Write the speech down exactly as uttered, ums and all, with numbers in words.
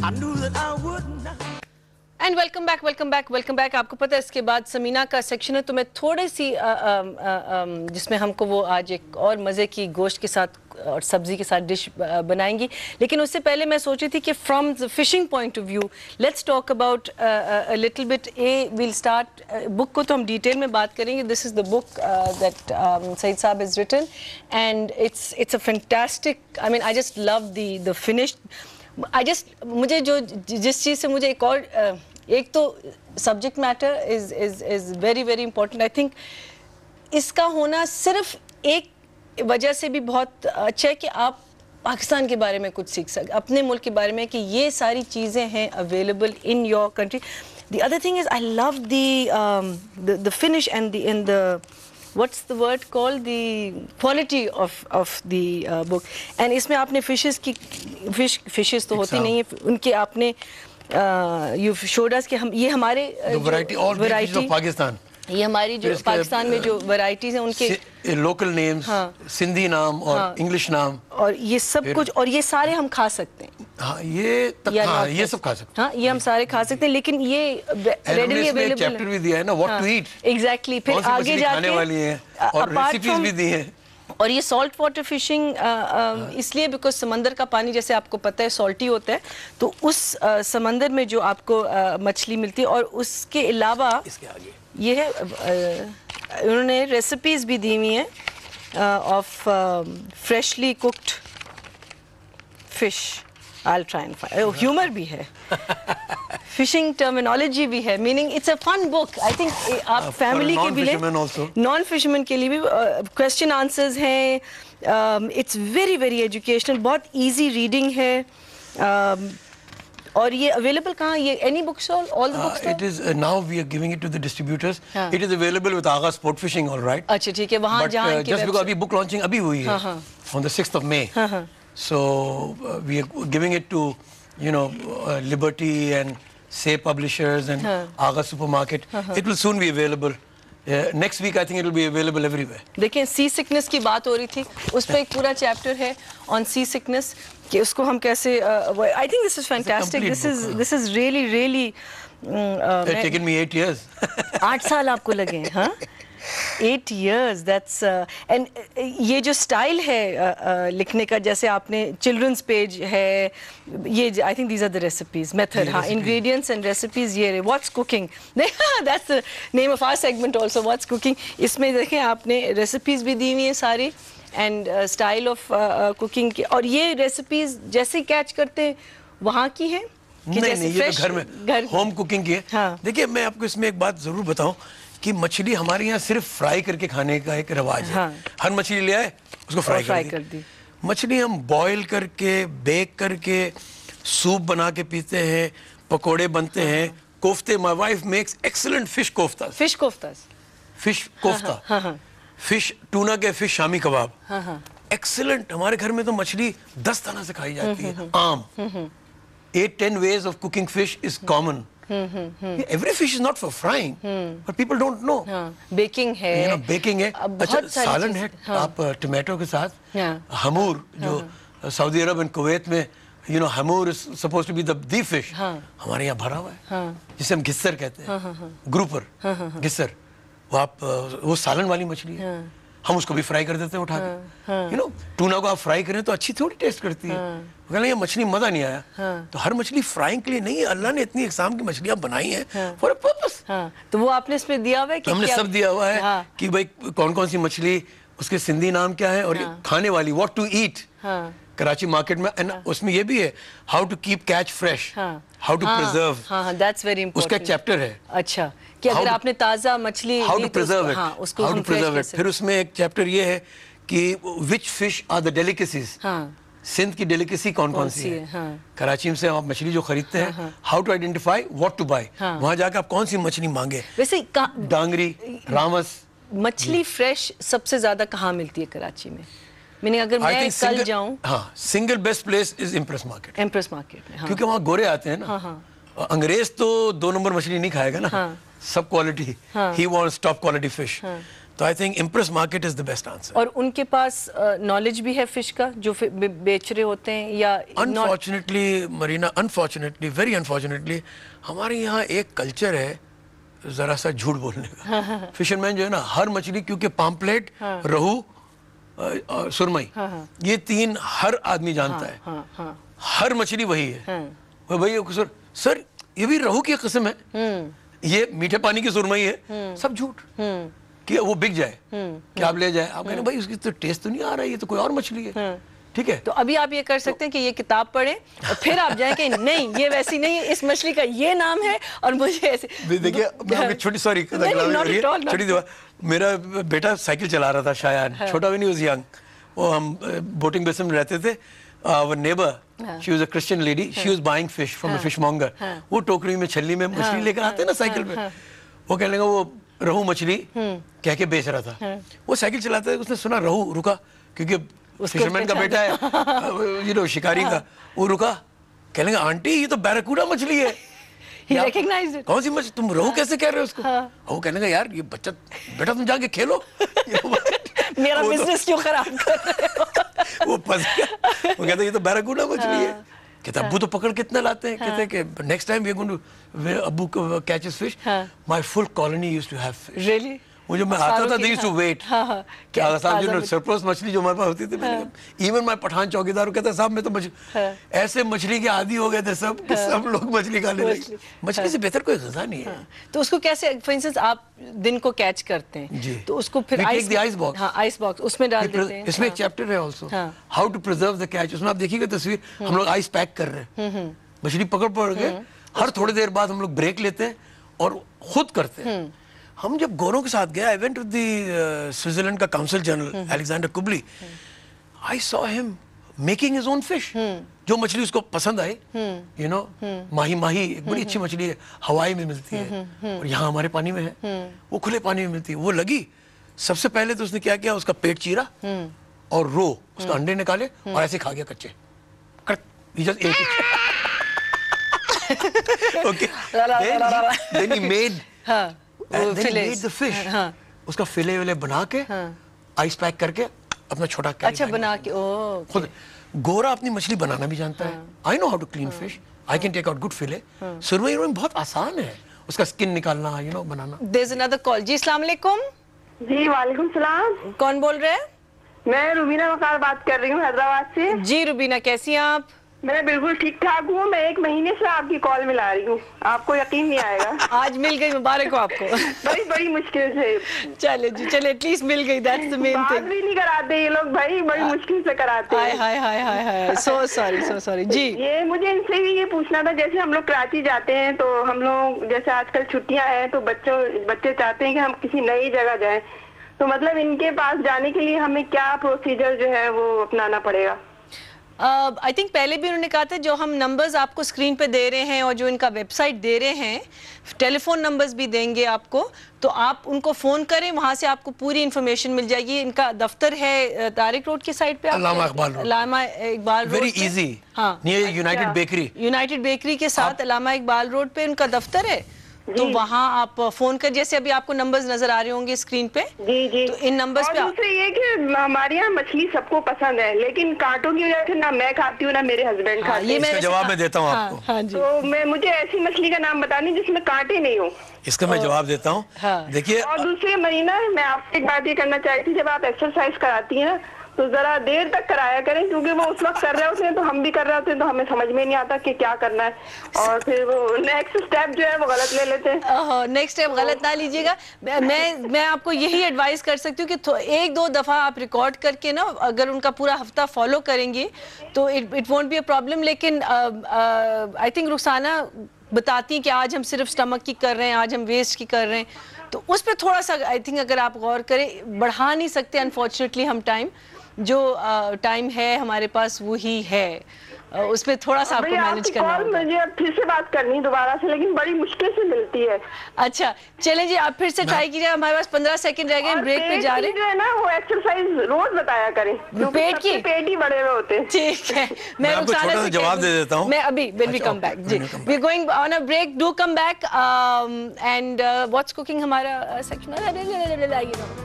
And welcome back welcome back welcome back. آپ کو پتہ ہے اس کے بعد سمینا کا سیکشن ہے, تو میں تھوڑی سی جس میں ہم کو وہ آج ایک اور مزے کی گوشت کے ساتھ اور سبزی کے ساتھ ڈش بنائیں گی. لیکن اس سے پہلے میں سوچ رہی تھی کہ from the fishing point of view let's talk about little bit a well start. Book کو تو ہم ڈیٹیل میں بات کریں گے. دس از دا بک دیٹ سعید صاحب is written and it's it's a fantastic, I mean I just love the the finished. I just مجھے جو جس چیز سے مجھے ایک اور ایک تو subject matter is is is very very important. I think اس کا ہونا صرف ایک وجہ سے بھی بہت اچھا ہے کہ آپ پاکستان کے بارے میں کچھ سیکھ سکیں, اپنے ملک کے بارے میں, کہ یہ ساری چیزیں ہیں available in your country. The other thing is I love the the finish and the in the what's the word called the quality of of the uh, book. and اس میں آپ نے fishes کی fish fishes تو ہوتی نہیں ہیں ان کے, آپ نے you showed us کہ ہم یہ ہمارے variety all varieties of Pakistan, یہ ہماری جو پاکستان میں جو ورائٹیز ہیں ان کے لوکل نیمز, سندھی نام اور انگلش نام, اور یہ سب کچھ, اور یہ سارے ہم کھا سکتے ہیں. ہاں یہ ہاں یہ سب کھا سکتے ہیں, ہاں یہ ہم سارے کھا سکتے ہیں, لیکن یہ ریڈیلی اویلیبل ہے. چیپٹر بھی دیا ہے نا واٹ ٹو ایٹ, ایگزیکٹلی. پھر آگے جا کے والی ہیں اور ریسیپیز بھی دی ہیں. اور یہ سالٹ واٹر فشنگ اس لیے بیکاز سمندر کا پانی جیسے آپ کو پتہ ہے سالٹی ہوتا ہے, تو اس سمندر میں جو آپ کو مچھلی ملتی ہے. اور اس کے علاوہ اس کے آگے یہ ہے انہوں نے ریسیپیز بھی دی ہوئی ہیں of freshly cooked fish. I'll try and find. Humour بھی ہے, فشنگ ٹرمینالوجی بھی ہے, meaning it's a fun book. I think آپ فیملی کے بھی لیں, نان فشرمین کے لیے بھی کوشچن آنسرز ہیں. اٹس ویری ویری ایجوکیشنل, بہت ایزی ریڈنگ ہے. اور یہ اویلیبل کہاں, یہ any book stall, all the book stall? It is uh, now we are giving it to the distributors. It is available with Agha Sport Fishing, all right. اچھا ٹھیک ہے, وہاں جہاں But uh, just because ابھی book launching ابھی ہوئی ہے on the sixth of May. So uh, we are giving it to, you know, uh, Liberty and Say Publishers and Agha Supermarket. It will soon be available. Uh, next week I think it will be available everywhere. دیکھیں سی sickness کی بات ہو رہی تھی, اس پہ ایک پورا chapter ہے آن سی sickness کہ اس کو ہم کیسے. I think this is fantastic, this is this is really really. It's taken me eight years. آٹھ سال آپ کو لگے ہیں, ہاں ایٹ ایئرز. دیٹس اینڈ یہ جو اسٹائل ہے لکھنے کا, جیسے آپ نے چلڈرنس پیج ہے, یہ I think these are the recipes method. ہاں انگریڈینٹس اینڈ ریسیپیز یہ what's cooking, that's the name of our segment also, what's cooking. اس میں دیکھیں آپ نے ریسیپیز بھی دی ہوئی ہیں ساری, اینڈ اسٹائل آف کوکنگ کی. اور یہ ریسیپیز جیسے کیچ کرتے ہیں وہاں کی ہیں کہ نہیں, یہ تو گھر میں ہوم کوکنگ کی ہے. دیکھیے میں آپ کو اس میں ایک بات ضرور بتاؤں کہ مچھلی ہمارے یہاں صرف فرائی کر کے کھانے کا ایک رواج ہے. ہر مچھلی لے آئے اس کو فرائی کر دی. مچھلی ہم بوائل کر کے, بیک کر کے, سوپ بنا کے پیتے ہیں, پکوڑے بنتے ہیں, کوفتے. My wife makes excellent fish kofta. Fish kofta fish kofta fish tuna کے فش شامی کباب ایکسلنٹ. ہمارے گھر میں تو مچھلی دس طرح سے کھائی جاتی ہے, عام. Eight ten ways of cooking fish is common. Every fish is not for frying, but people don't know. Baking ہے, you know, baking ہے. اچھا سالن ہے, آپ ٹمیٹو کے ساتھ ہمور, جو سعودی عرب اور کویت میں you know ہمور is supposed to be the the fish, ہمارے یہاں بھرا ہوا ہے جسے ہم گھسر کہتے ہیں, گروپر گھسر. وہ آپ وہ سالن والی مچھلی ہے, ہم اس کو بھی فرائی کر دیتے ہیں اٹھا کے. یو نو ٹونا کو آپ فرائی کریں تو اچھی تھوڑی ٹیسٹ کرتی ہے. کہنا یہ مچھلی مزہ نہیں آیا, تو ہر مچھلی فرائنگ کے لیے نہیں ہے. اللہ نے اتنی اقسام کی مچھلیاں بنائی ہیں فار اے پرپس. تو وہ آپ نے اس میں دیا ہوا ہے کہ ہم نے سب دیا ہوا ہے کہ بھائی کون کون سی مچھلی, اس کے سندھی نام کیا ہے, اور کھانے والی what to eat. Karachi market میں اس میں یہ بھی ہے how to keep catch fresh, how to preserve. ہاں دیٹس ویری امپورٹنٹ. اس کا ایک چیپٹر ہے. اچھا, کہ اگر آپ نے تازہ مچھلی how to preserve it, how to preserve it. پھر اس میں ایک چیپٹر یہ ہے کہ which fish are the delicacies. Sindh کی ڈیلیکیسی کون کون سی ہے. کراچی سے آپ مچھلی جو خریدتے ہیں, how to identify what to buy. وہاں جا کے آپ کون سی مچھلی مانگے. ویسے ڈانگری, رامس. مچھلی فریش سب سے زیادہ کہاں ملتی ہے کراچی میں؟ میں نے اگر میں کل جاؤں, ہاں single best place is Empress Market. Empress Market میں, کیونکہ وہاں گورے آتے ہیں نا. انگریز تو دو نمبر مچھلی نہیں کھائے گا نا, سب quality. He wants top quality fish. تو I think Empress Market is the best answer. اور ان کے پاس نالج بھی ہے فش کا جو بیچ رہے ہوتے ہیں یا unfortunately marina unfortunately very unfortunately ہمارے یہاں ایک کلچر ہے ذرا سا جھوٹ بولنے کا. فشر مین جو ہے نا ہر مچھلی کیونکہ پامپلیٹ رہو سرمئی یہ تین ہر آدمی جانتا ہے ہر مچھلی وہی ہے بھائی سر یہ بھی رہو کی قسم ہے یہ میٹھے پانی کی سرمئی ہے سب جھوٹ کہ وہ بک جائے کہ آپ لے جائیں آپ کہنے بھائی اس کی تو ٹیسٹ تو نہیں آ رہا ہے یہ تو کوئی اور مچھلی ہے ٹھیک ہے. تو ابھی آپ یہ کر سکتے ہیں کہ یہ کتاب پڑھیں اور پھر آپ جائیں کہ نہیں یہ ویسی نہیں ہے اس مچھلی کا یہ نام ہے اور مجھے ایسے دیکھیے میں آپ کی چھوٹی سوری چھوٹی دعا میرا بیٹا سائیکل چلا رہا تھا شایان چھوٹا بھی نہیں واز ینگ وہ ہم بوٹنگ بیس میں رہتے تھے our neighbor she was a Christian lady she was buying fish from a fishmonger وہ ٹوکری میں چھلی میں مچھلی لے کر آتے ہیں نا سائیکل پہ وہ کہنے لگا وہ رہو مچھلی کہہ کے بیچ رہا تھا وہ سائیکل چلاتا ہے اس نے سنا رہو رکا کیونکہ فشرمین کا بیٹا ہے یہ لو شکاری کا وہ رکا کہنے لگا آنٹی یہ تو بیراکوڈا مچھلی ہے کون سی مچھلی تم رہو کیسے کہہ رہے ہو اس کو وہ کہنے لگا یار یہ بچہ بیٹا تم جا کے کھیلو میرا بزنس کیوں خراب کر رہے ہو وہ پھنس گیا وہ کہتا ہے یہ تو بیراکوڈا مچھلی ہے کہتا ابو تو پکڑ کتنا لاتے ہیں کہتے ہیں کہ next time we are going to ابو catches fish my full colony used to have fish really وہ جو میں آتا تھا they used to wait کہ آغا صاحب جو سرپلس مچھلی جو ہمارے پاس ہوتی تھی ایون میں پٹھان چوکیدار کہتا ہے صاحب میں تو ایسے مچھلی کے عادی ہو گئے تھے سب کہ سب لوگ مچھلی کھانے لگے مچھلی سے بہتر کوئی غذا نہیں ہے. تو اس کو کیسے فار انسٹنس آپ دن کو کیچ کرتے ہیں تو اس کو پھر آئس باکس ہاں آئس باکس اس میں ڈال دیتے ہیں اس میں ایک چیپٹر ہے also how to preserve the catch اس میں آپ دیکھیے گا تصویر ہم لوگ آئس پیک کر رہے ہیں مچھلی پکڑ پکڑ کے ہر تھوڑی دیر بعد ہم لوگ بریک لیتے ہیں اور خود کرتے ہیں. ہم جب گوروں کے ساتھ گئے I went to the Switzerland کا consul general Alexander Kubli I saw him making his own fish جو مچھلی اس کو پسند آئی you know ماہی ماہی ایک بڑی اچھی مچھلی ہے ہوائی میں ملتی ہے اور یہاں ہمارے پانی میں ہے وہ کھلے پانی میں ملتی ہے. وہ لگی سب سے پہلے تو اس نے کیا کیا اس کا پیٹ چیرا اور رو اس کا انڈے نکالے اور ایسے کھا گیا کچے he just ate it okay then he made and then he made the fish اس کا فلے ولے بنا کے آئس پیک کر کے اپنا چھوٹا کیری اچھا بنا کے خود گورا اپنی مچھلی بنانا بھی جانتا ہے I know how to clean fish I can take out good fillet سرمئی روئی بہت آسان ہے اس کا سکن نکالنا you know banana. There's another call جی السلام علیکم. جی وعلیکم السلام. کون بول رہے ہیں؟ میں روبینہ وقار بات کر رہی ہوں حیدرآباد سے. جی روبینہ کیسی ہیں آپ؟ میں بالکل ٹھیک ٹھاک ہوں. میں ایک مہینے سے آپ کی کال ملا رہی ہوں آپ کو یقین نہیں آئے گا. آج مل گئی مبارک ہو آپ کو. بڑی بڑی مشکل سے. چلے جی چلے ایٹ لیسٹ مل گئی that's the main thing. بات بھی نہیں کراتے یہ لوگ بھائی بڑی مشکل سے کراتے ہیں. ہائے ہائے ہائے ہائے سو سوری سو سوری. جی یہ مجھے ان سے بھی یہ پوچھنا تھا جیسے ہم لوگ کراچی جاتے ہیں تو ہم لوگ جیسے آج کل چھٹیاں ہیں تو بچوں بچے چاہتے ہیں کہ ہم کسی نئی جگہ جائیں تو مطلب ان کے پاس جانے کے لیے ہمیں کیا پروسیجر جو ہے وہ اپنانا پڑے گا؟ آئی تھنک پہلے بھی انہوں نے کہا تھا جو ہم نمبرز آپ کو اسکرین پہ دے رہے ہیں اور جو ان کا ویب سائٹ دے رہے ہیں ٹیلی فون نمبرز بھی دیں گے آپ کو تو آپ ان کو فون کریں وہاں سے آپ کو پوری انفارمیشن مل جائے گی. ان کا دفتر ہے طارق روڈ کی سائٹ پہ علامہ Iqbal road Allama Iqbal road very easy near United Bakery United Bakery کے ساتھ علامہ اقبال روڈ پہ ان کا دفتر ہے. تو وہاں آپ فون کر جیسے ابھی آپ کو نمبرز نظر آ رہے ہوں گے اسکرین پہ جی جی تو ان نمبرز پہ. اور دوسرے یہ کہ ہمارے یہاں مچھلی سب کو پسند ہے لیکن کانٹوں کی وجہ سے نہ میں کھاتی ہوں نہ میرے ہسبینڈ کھاتے ہیں. اس کا جواب میں دیتا ہوں آپ کو. ہاں جی تو میں مجھے ایسی مچھلی کا نام بتانی جس میں کانٹے نہیں ہوں. اس کا میں جواب دیتا ہوں دیکھیے. اور دوسرے مرینا میں آپ سے ایک بات یہ کرنا چاہتی تھی جب آپ ایکسرسائز کراتی ہیں تو ذرا دیر تک کرایا کریں کیونکہ وہ اس وقت کر رہے ہوتے ہیں تو ہم بھی کر رہے ہوتے ہیں تو ہمیں سمجھ میں نہیں آتا کہ کیا کرنا ہے اور پھر وہ نیکسٹ اسٹیپ جو ہے وہ غلط لے لیتے ہیں. نیکسٹ اسٹیپ غلط نہ لیجیے گا. میں میں آپ کو یہی ایڈوائز کر سکتی ہوں کہ ایک دو دفعہ آپ ریکارڈ کر کے نا اگر ان کا پورا ہفتہ فالو کریں گی تو it won't be a problem. لیکن آئی تھنک رخسانہ بتاتی ہیں کہ آج ہم صرف اسٹمک کی کر رہے ہیں آج ہم ویسٹ کی کر رہے ہیں تو اس پہ تھوڑا سا آئی تھنک اگر آپ غور کریں بڑھا نہیں سکتے انفارچونیٹلی ہم ٹائم جو ٹائم ہے ہمارے پاس وہی ہے اس میں تھوڑا سا آپ کو مینج کرنا ہوگا. مجھے اب پھر سے بات کرنی دوبارہ سے لیکن بڑی مشکل سے ملتی ہے. اچھا چلیں جی آپ پھر سے ٹرائی کیجیے. ہمارے پاس پندرہ سیکنڈ رہ گئے بریک پہ جا رہے ہیں. جو ہے نا وہ ایکسرسائز روز بتایا کریں پیٹ کی پیٹ ہی بڑے ہوئے ہوتے ہیں. ٹھیک ہے میں آپ کو چھوٹا سا جواب دے دیتا ہوں میں ابھی when we come back. جی we are going on a break. Do come back and what's cooking ہمارا سیکشن